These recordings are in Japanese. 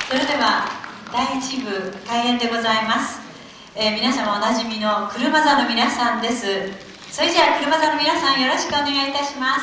それでは第一部開演でございます。皆様おなじみの車座の皆さんです。それじゃあ車座の皆さん、よろしくお願いいたします。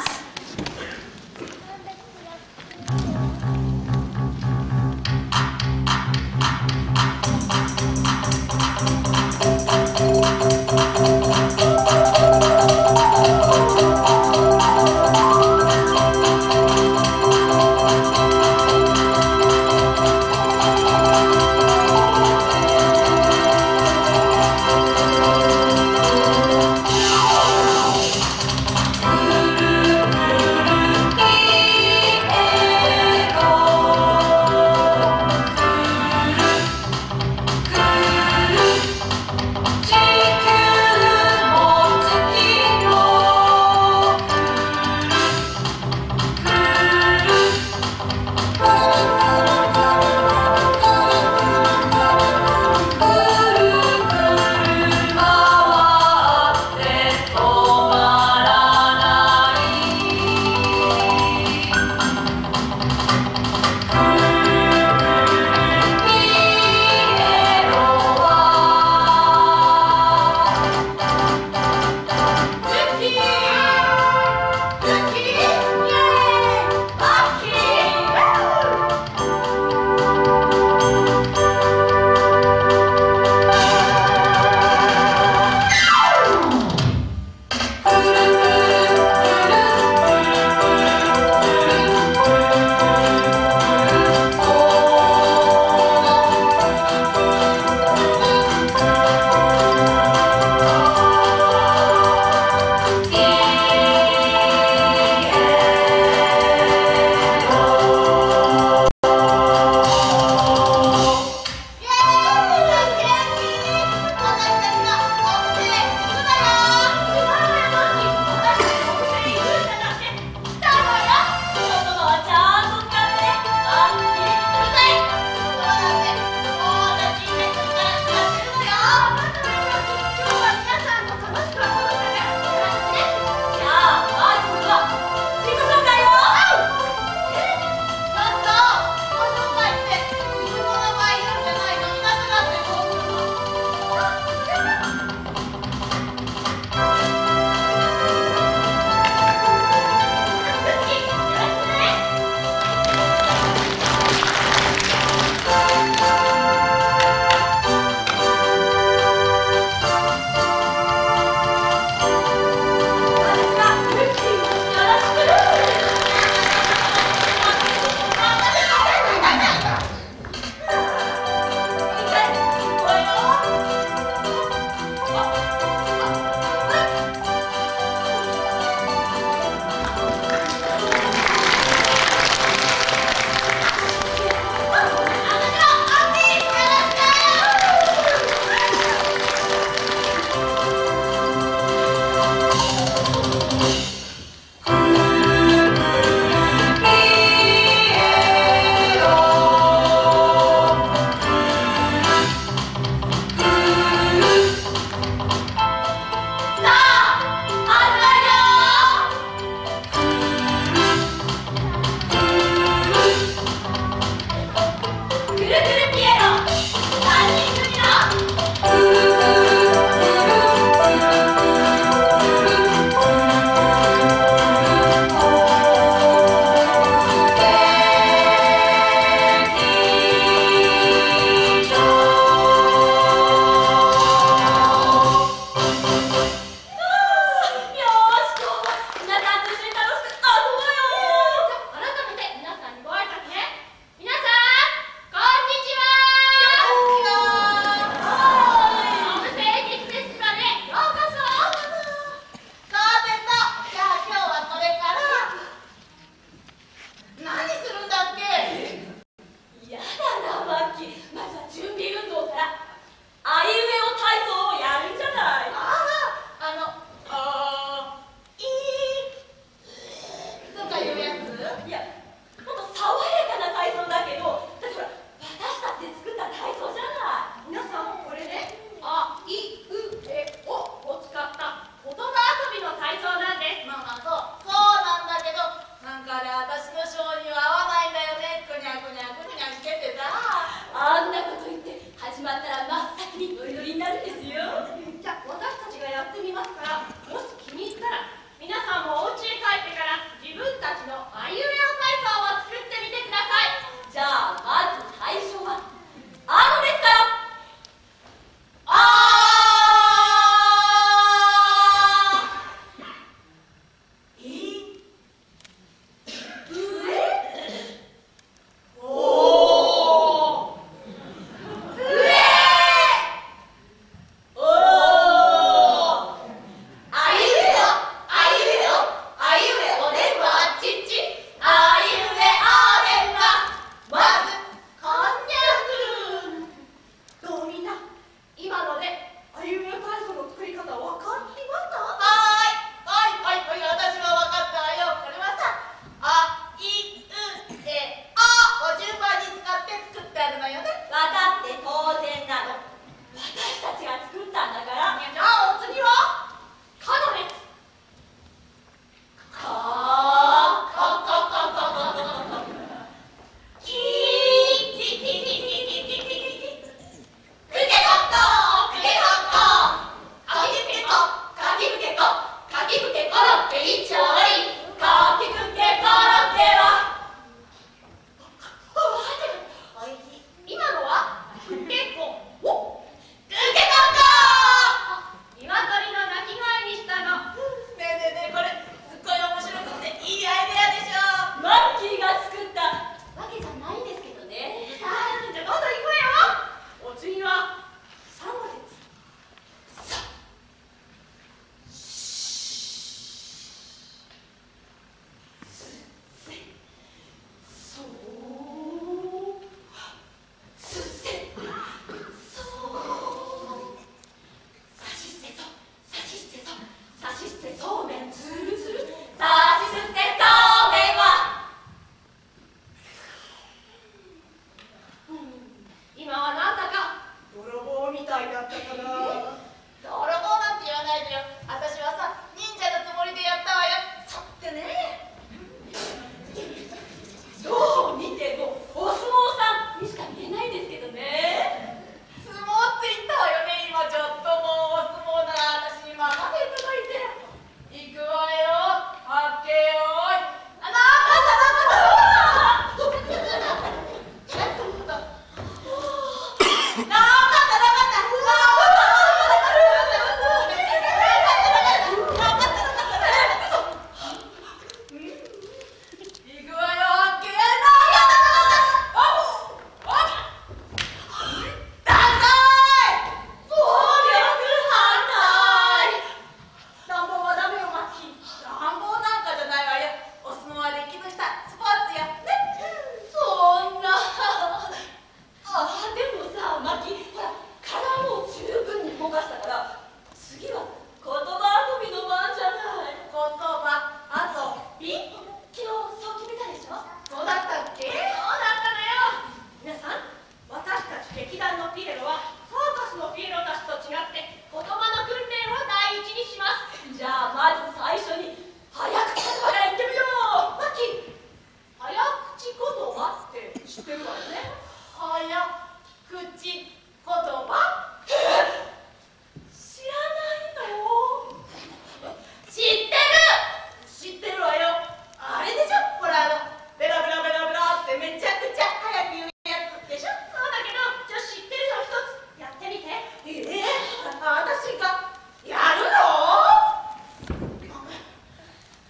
知ってるわよね。はや口言葉。知らないの？知ってるわよ。あれでしょ、ほらベラベラベラベラってめちゃくちゃ早く言うやつでしょ。そうだけど、じゃあ知ってるの一つやってみて。私がやるの？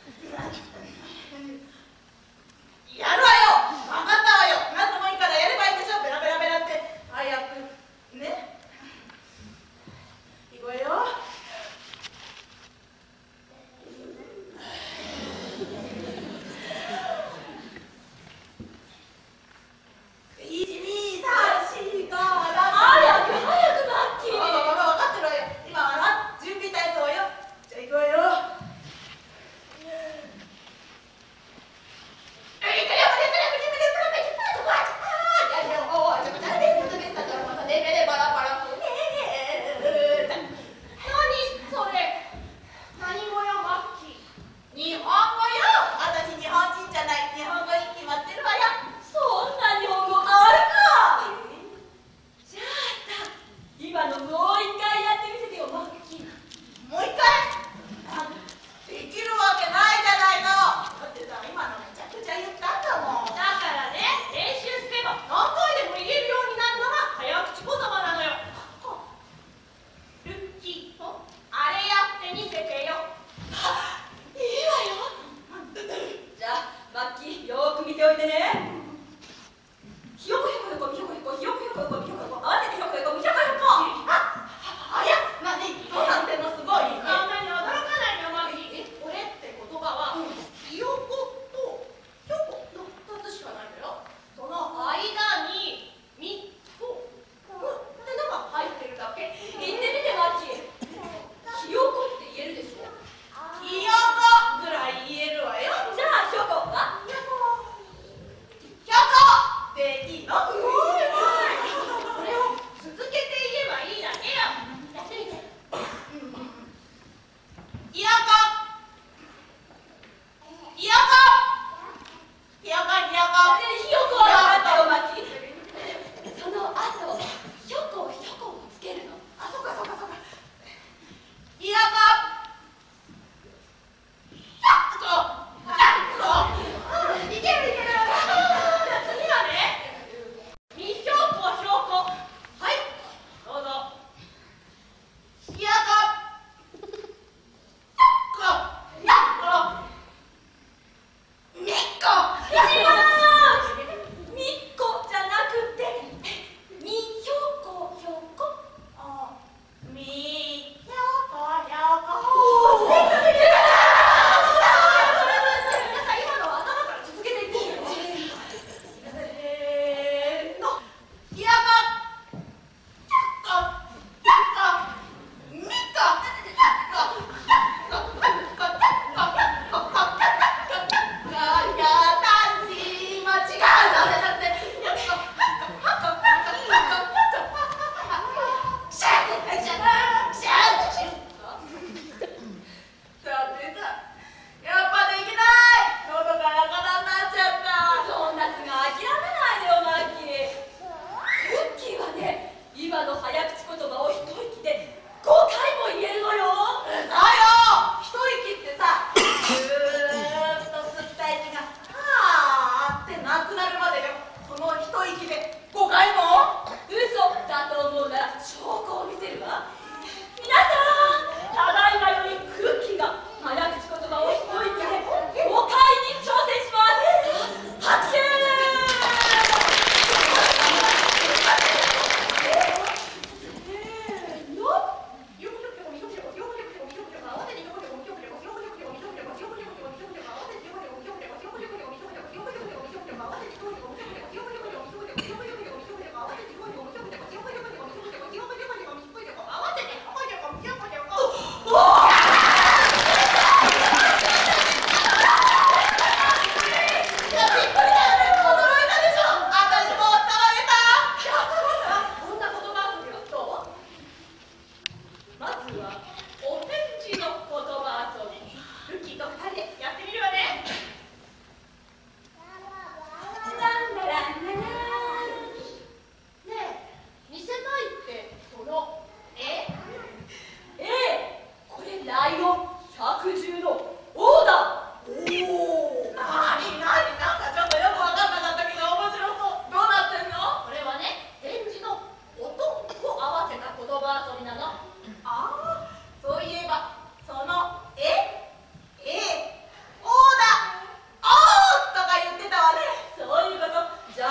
やるわよ。分かったわよ。何でもいいからやればいい。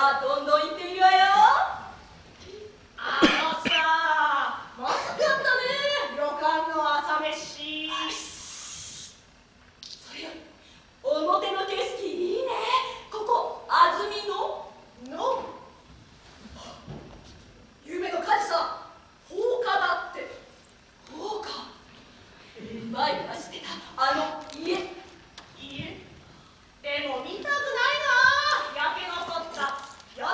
ゃあどんどん行ってみるわよ。あのさ、まずかったね、旅館の朝飯。それより表の景色いいね。ここ安曇野夢の火事さ、放火だって。放火、前に走ってたあの家でも見たくないな。焼け残った屋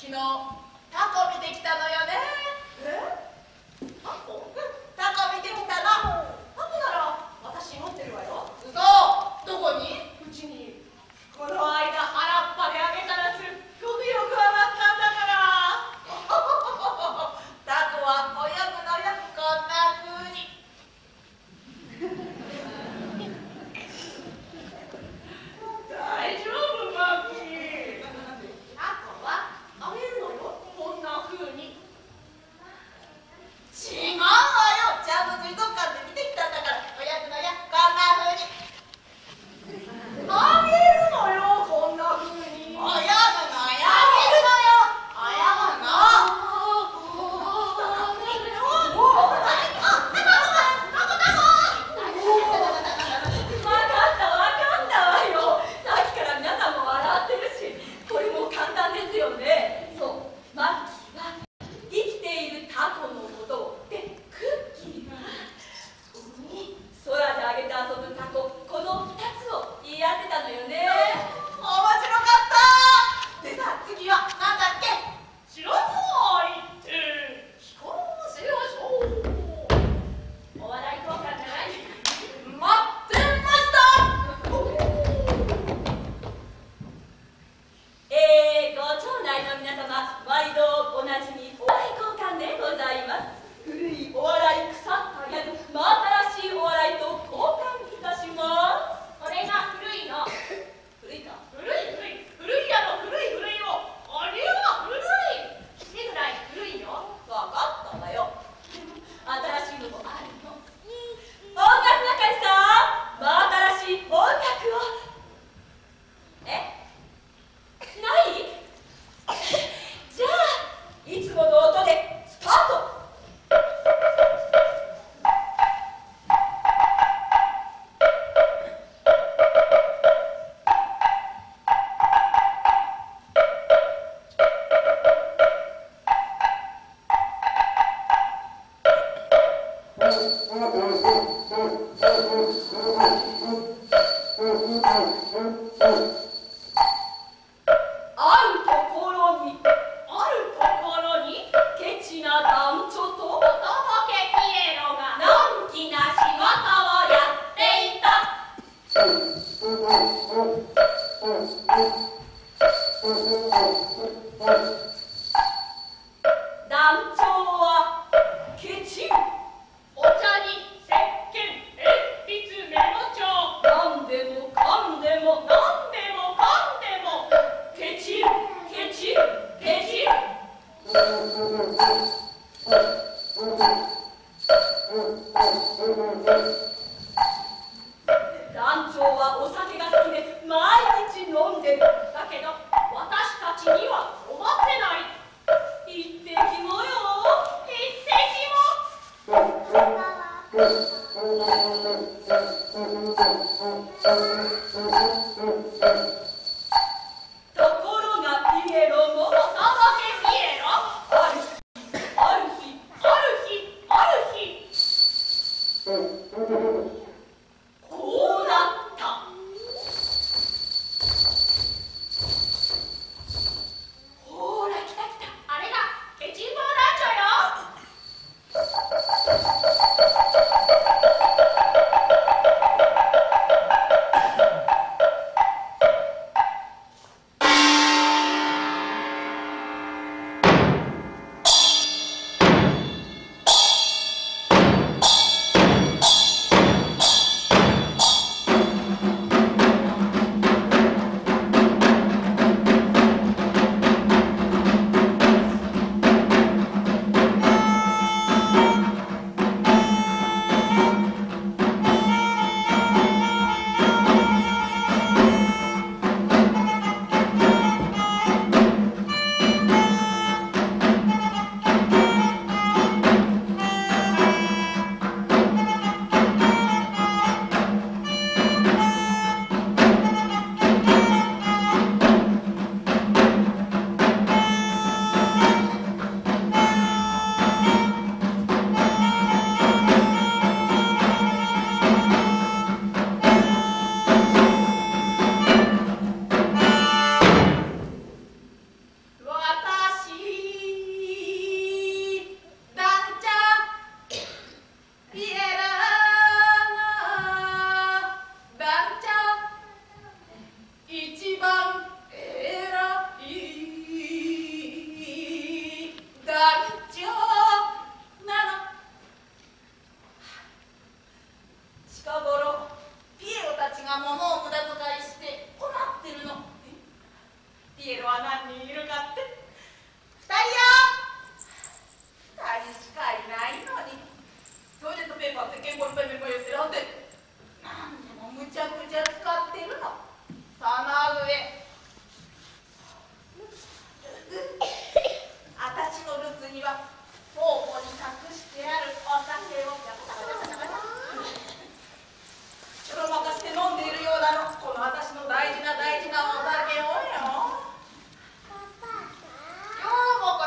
昨日タコ見てきたのよね。タコ？タコ見てきたの。タコなら私持ってるわよ。嘘。どこに？うちに。この間腹っぱであげたらすっごくよく上がったんだから。タコは泳ぐのよ、こんな風に。大丈夫マキー。タコはあげるのよ、こんな風に。違うわよ、ちゃんと水族館で見てきたんだから。泳ぐのよ、こんな風に。あげるのよ、こんな風に。泳ぐのよ、あげるのよ、泳ぐの。団長はお酒が好きで毎日飲んでる。だけど私たちには飲ませない。一滴もよ、一滴も。ところがピエロもピエロ、ある日こうなった。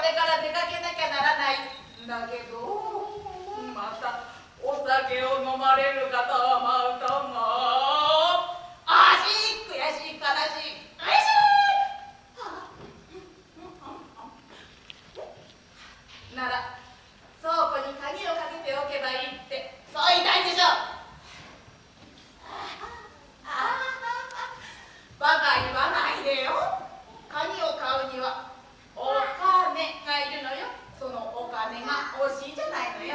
れから出かけなきゃならないんだけど、またお酒を飲まれる方はまた悔しい悲しいなら倉庫に鍵をかけておけばいいってそう言いたいんでしょ。バカ言わないでよ。鍵を買うにはお金がいるのよ。そのお金が欲しいじゃないのよ。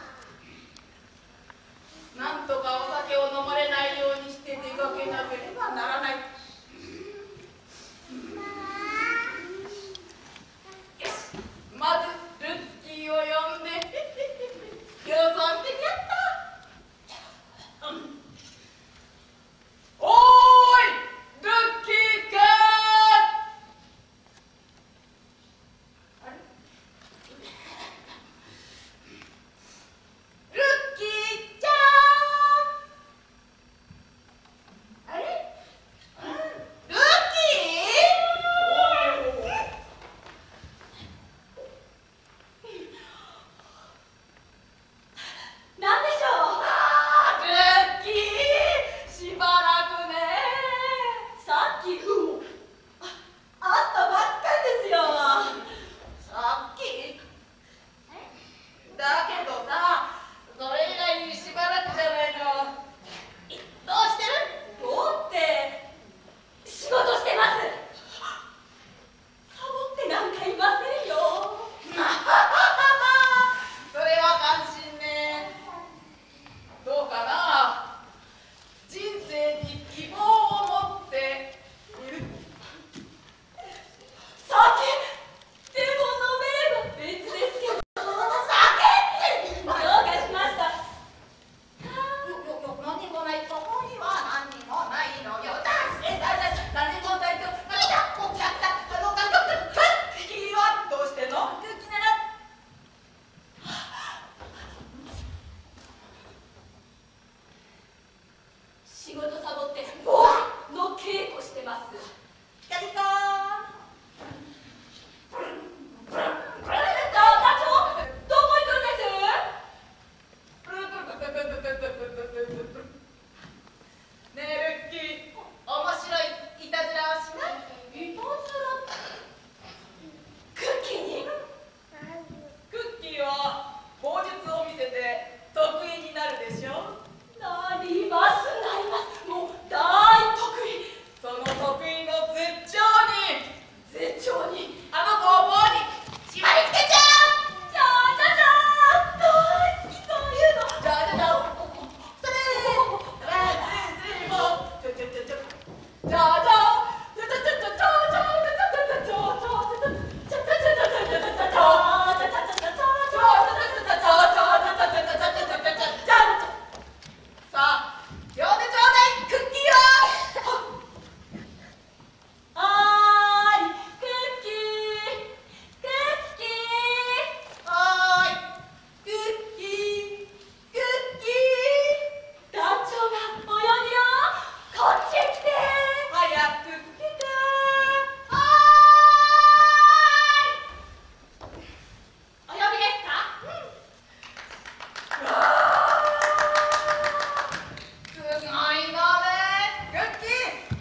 なんとかお酒を飲まれないようにして出かけなければならない。よし、まずルッキーを呼んでよそんでやった。おーいルッキーくん。あれルッキーちゃん。あれルッキー。 なんでしょう。 ルッキーしばらくね。 さっきあったばっかりですよ。 さっきだけどさ、それ以外にしばらくじゃないの。どうしてる？ どうって仕事してます。サボってなんかいませんよ。 それは感心ね。どうかな。人生に希望を持っている。 酒でも飲めれば別ですけど。酒ってどうかしました。 何もない。そこには何もないのよ。何もないと何だこっちゃった君はどうしての？ クッキーなら仕事サボってボアの稽古してます。 キャリコ団長どこ行くんです？ ねえルッキー、面白いいたずらをしない？ いたずらクッキーに？ クッキーは口述を見せて得意になるでしょ。 なりますなります。もう大得意。 その得意の絶頂にあの工房に縛り付けちゃう。 じゃあ大好きそういうの。 じゃあそれもじゃあさあ呼んでちょうだいクッキーを。 はーいクッキークッキーはーいクッキー団長がお呼びよ。こっちへ来て。 早く来て。はーいお呼びですか？すごいのねクッキー。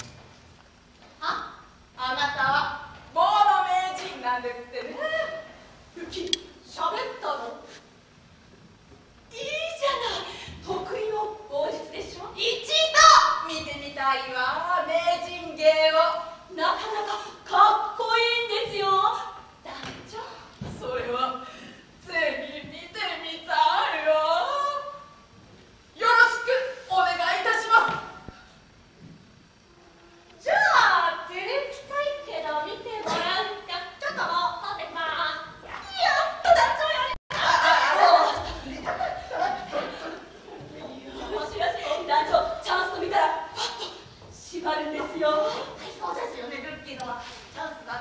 あなたは棒の名人なんですってね。 クッキー喋ったの？いいじゃない。得意の棒術でしょ。 一度見てみたいわ名人芸を。 なかなかかっこいいんですよ団長。 それはぜひ見てみたいわ。よろしくお願いいたします。 じゃあ照れくさいけど見てもらうか。ちょっと待ってます。やっと団長やれ。面白い。団長チャンスと見たらパッと縛るんですよ。 そうですよねルッキーのはチャンスが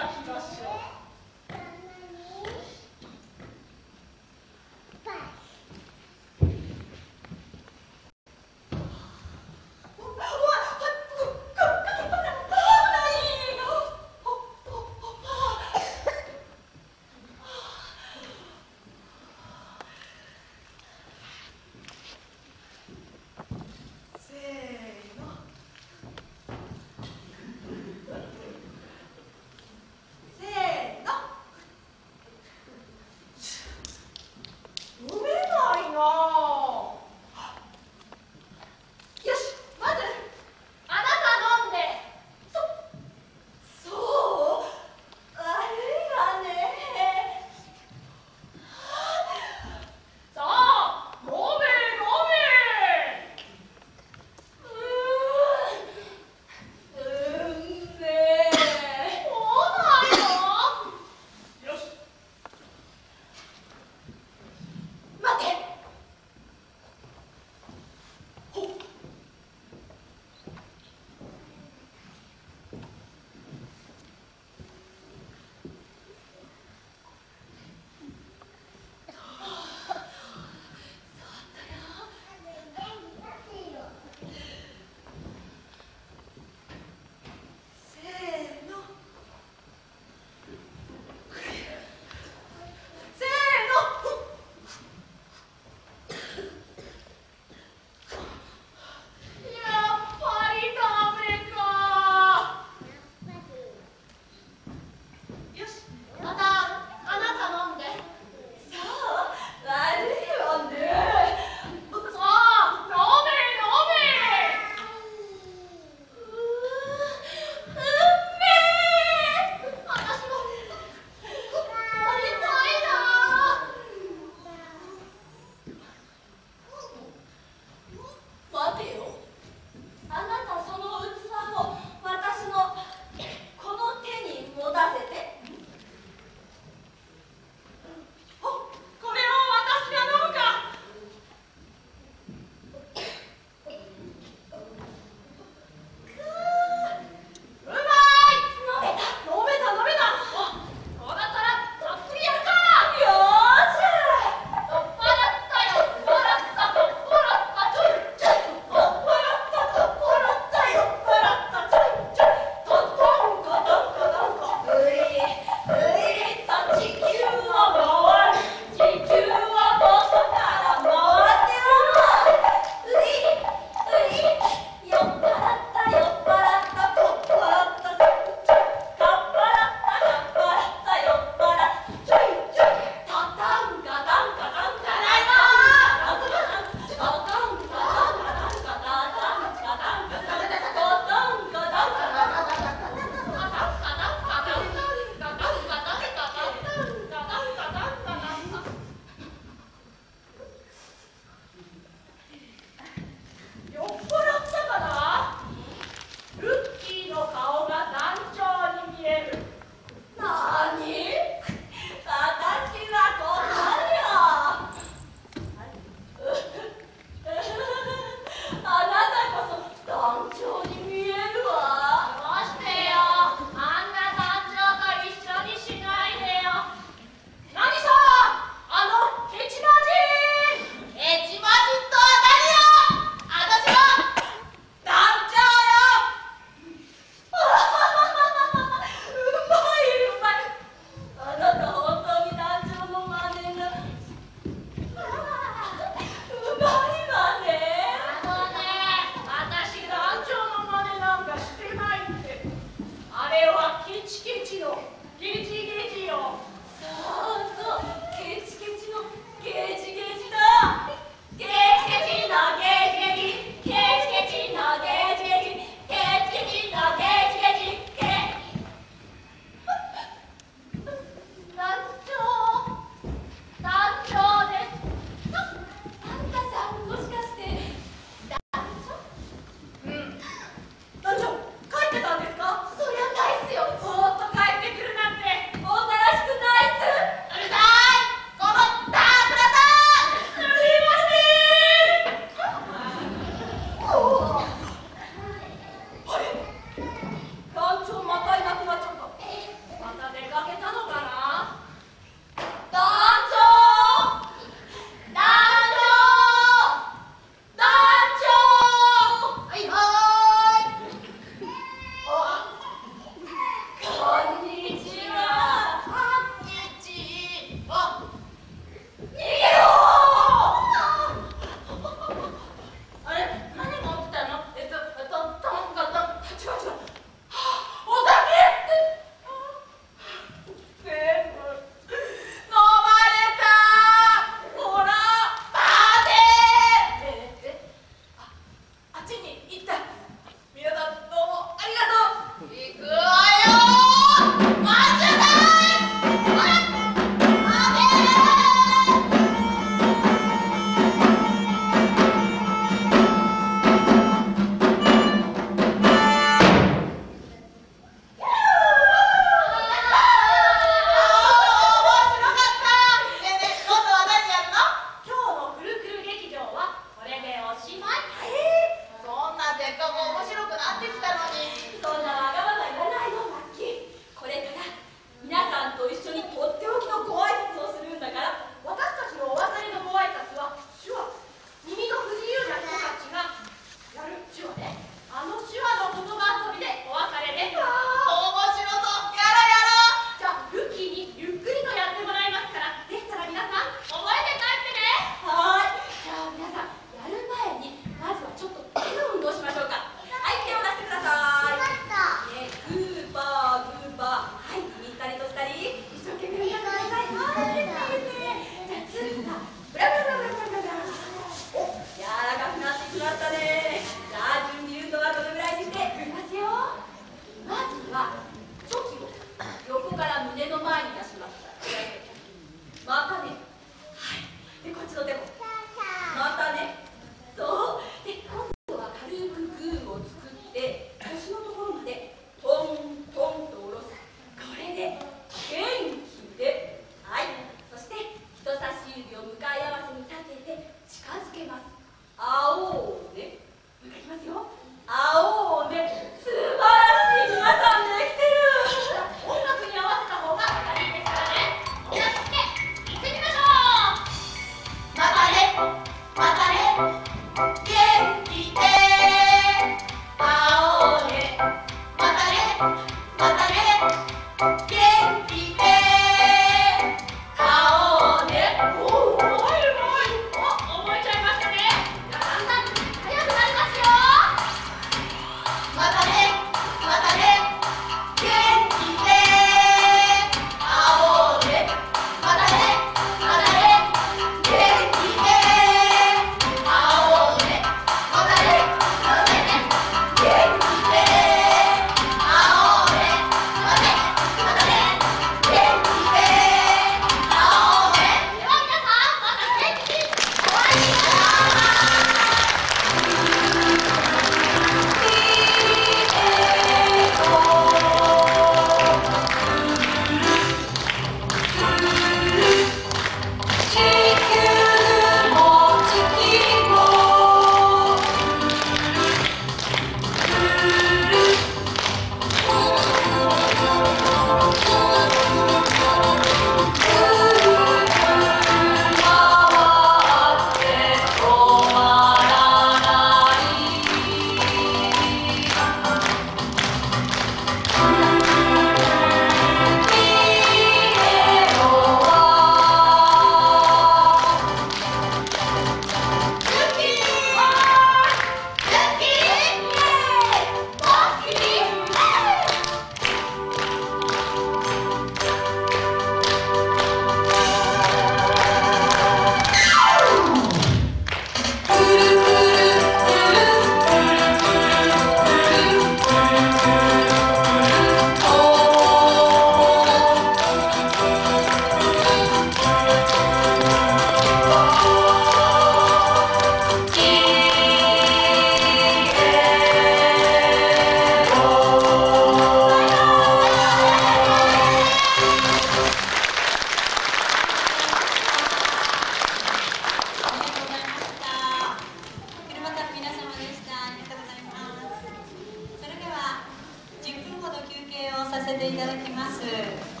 ていただきます。